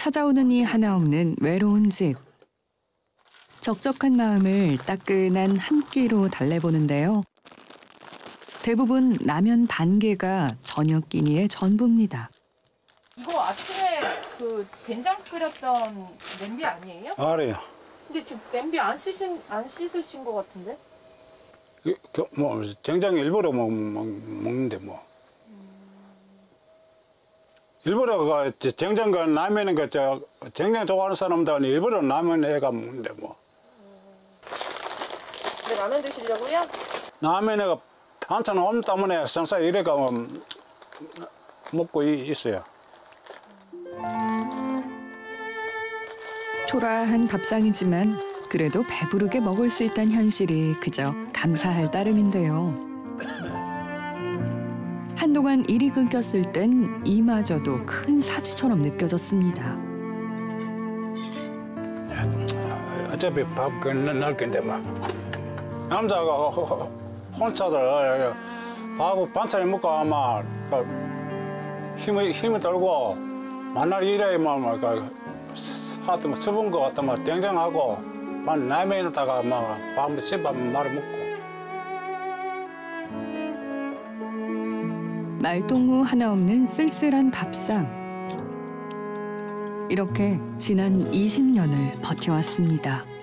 찾아오는 이 하나 없는 외로운 집. 적적한 마음을 따끈한 한 끼로 달래보는데요. 대부분 라면 반 개가 저녁 끼니의 전부입니다. 이거 아침에 그 된장 끓였던 냄비 아니에요? 알아요. 근데 지금 냄비 안 씻으신 것 같은데? 뭐 된장 일부러 먹는데 뭐. 일부러 그 된장과 라면은 그저 된장 좋아하는 사람들은 일부러 라면 애가 먹는데 뭐. 근데 라면 드시려고요? 라면에 반찬 없는 때문에 항상 이래가 먹고 있어요. 초라한 밥상이지만 그래도 배부르게 먹을 수 있다는 현실이 그저 감사할 따름인데요. 한동안 일이 끊겼을 땐 이마저도 큰 사치처럼 느껴졌습니다. 어차피 밥 끝날 건데 뭐. 남자가 혼자들 밥 반찬 먹고 아마 힘이 들고 만날 일에 뭐 하여튼 수분 거 같으면 된장하고 라면에다가 밥 씹밥 말아 먹고. 말동무 하나 없는 쓸쓸한 밥상. 이렇게 지난 20년을 버텨왔습니다.